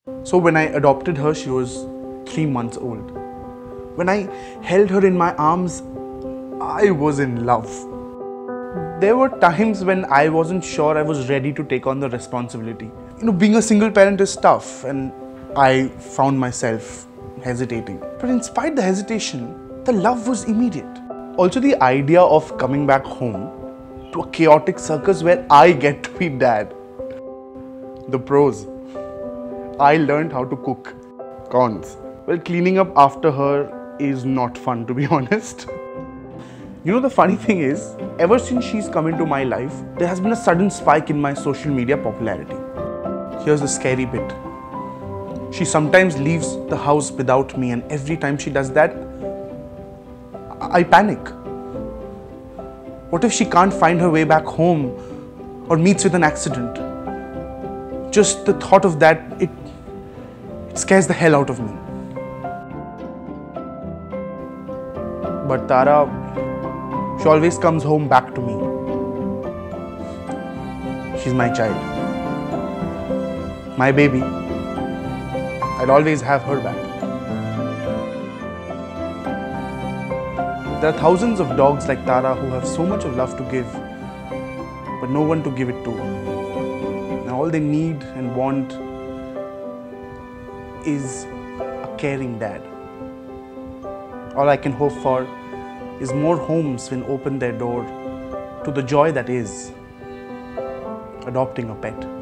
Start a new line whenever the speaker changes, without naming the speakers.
So when I adopted her, she was 3 months old. When I held her in my arms, I was in love. There were times when I wasn't sure I was ready to take on the responsibility. Being a single parent is tough, and I found myself hesitating. But in spite of the hesitation, the love was immediate. Also, the idea of coming back home to a chaotic circus where I get to be dad. The pros. I learned how to cook. Cons. Well, cleaning up after her is not fun, to be honest. The funny thing is, ever since she's come into my life, there has been a sudden spike in my social media popularity. Here's the scary bit. She sometimes leaves the house without me, and every time she does that, I panic. What if she can't find her way back home or meets with an accident? Just the thought of that, it scares the hell out of me. But Tara, she always comes home back to me. She's my child. My baby. I'll always have her back. There are thousands of dogs like Tara who have so much of love to give, but no one to give it to. And all they need and want is a caring dad. All I can hope for is more homes will open their door to the joy that is adopting a pet.